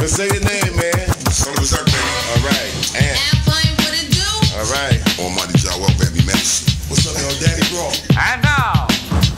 Say your name, man. Son of Bazerk, baby. Alright, and Airplane, what it do? alright. Almighty Jah, well, baby, medicine. What's up, yo, Daddy Raw? And now,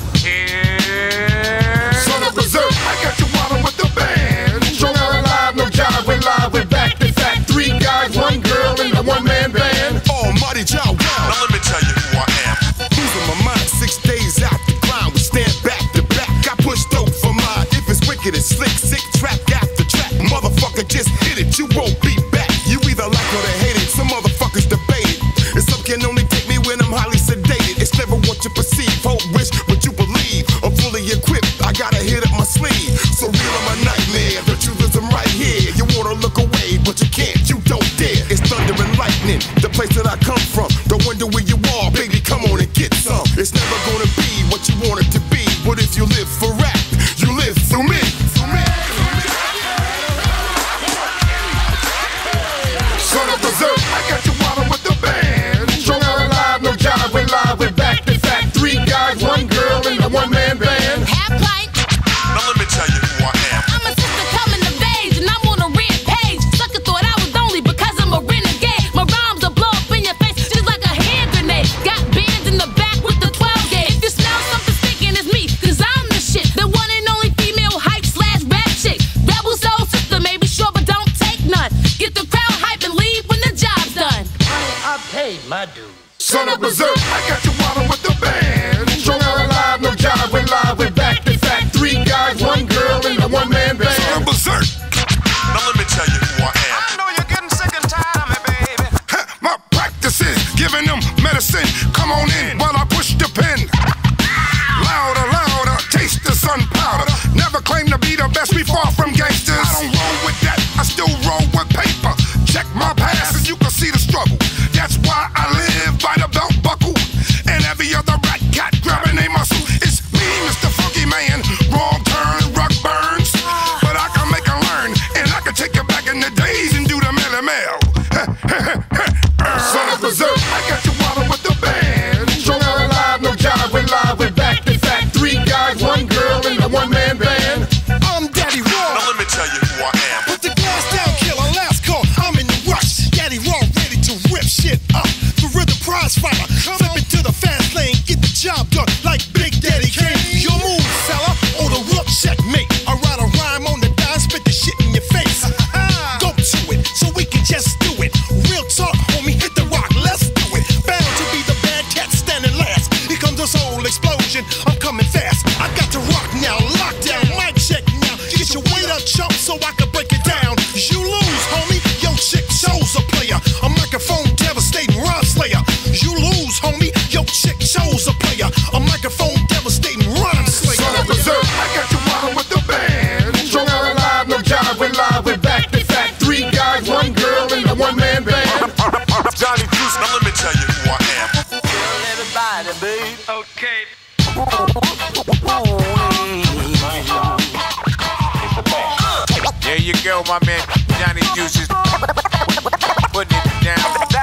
here's Son of Bazerk, I got you wildin' with the band. Strung out alive, no jive, we're live, we're back to fact. 3 guys, 1 girl, in a one-man band. Almighty Jah, well. Now let me tell you who I am. Losing my mind 6 days out the grind, we stand back to back. Got pushed over for mine. If it's wicked, it's slick, sick, track after track. Motherfucker, just hit it, you won't be back. You either like or they hate it, some motherfuckers debate it. And some can only take me when I'm highly sedated. It's never what you perceive, hope, wish, what you believe. I'm fully equipped, I got a hit up my sleeve. So real I'm a nightmare, the truth is I'm right here. You wanna look away, but you can't, you don't dare. It's thunder and lightning, the place that I come from. Don't wonder where you are, baby, come on and get some. It's never gonna be what you want it to be. But if you live for rap, you live through me. Son of Bazerk, I got you wildin' with the band. Strung out alive, no jive, we're live, we're back to fact. 3 guys, 1 girl, in a one-man band. Airplane. Now let me tell you who I am. I'm a sister coming of age, and I'm on a red page. Sucker thought I was only because I'm a renegade. My rhymes will blow up in your face just like a hand grenade. Got bands in the back with the 12 gauge. If you smell something stinking, it's me, cause I'm the shit. The one and only female hype / rap chick. Rebel soul sister, maybe sure, but don't take none. Get the crowd hype and leave when the job's done. I paid my dues. Son of Bazerk, I got you wildin' with the band. Strung out alive, no jive, we're live, we're back to fact. 3 guys, 1 girl, in a one-man band. Son of Bazerk. Now let me tell you who I am. I know you're getting sick and tired of me, baby. My practice is giving them medicine. Come on in while I push the pen. Louder, louder, taste the sun powder. Never claim to be the best, we far from gangsters. I don't roll with that, I still roll with paper. Check my past and you can see the struggle. That's why I live by the belt buckle. And every other rat cat grabbing a muscle. It's me, Mr. Funky Man. Wrong turn, rug burns. But I can make her learn. And I can take you back in the days and do the mail. Son of Bazerk, I got you wildin' with the band. Strung out alive, no jive, we're live, we're back to fact. 3 guys, 1 girl, in a one-man band. I'm Daddy Raw. Now let me tell you who I am. Put the glass down, killer, last call, I'm in the rush. Daddy Raw ready to rip shit up. The rhythm prize fighter, flip it to the fast lane, get the job done like Big Daddy Kane. Your move, fella, or the rook checkmate. I write a rhyme on the dime, spit the shit in your face. Go to it, so we can just do it. Real talk, homie, hit the rock, let's do it. Bound to be the bad cat standing last. Here comes the soul explosion, I'm coming fast. I got to rock now, lockdown, mic check now. Get your weight up, chump, so I can break it down. You lose, homie, your chick chose a player. A microphone devastating rhyme slayer. You lose, homie, your chick chose a player. A microphone devastating rhyme slayer. Son of Bazerk, I got you wildin' with the band. Strung out alive, no jive, we're live, we're back to fact. 3 guys, 1 girl, in a one-man band. Johnny Juice. Now let me tell you who I am. Tell everybody, babe. Okay. There you go, my man. Johnny Juice is putting it down.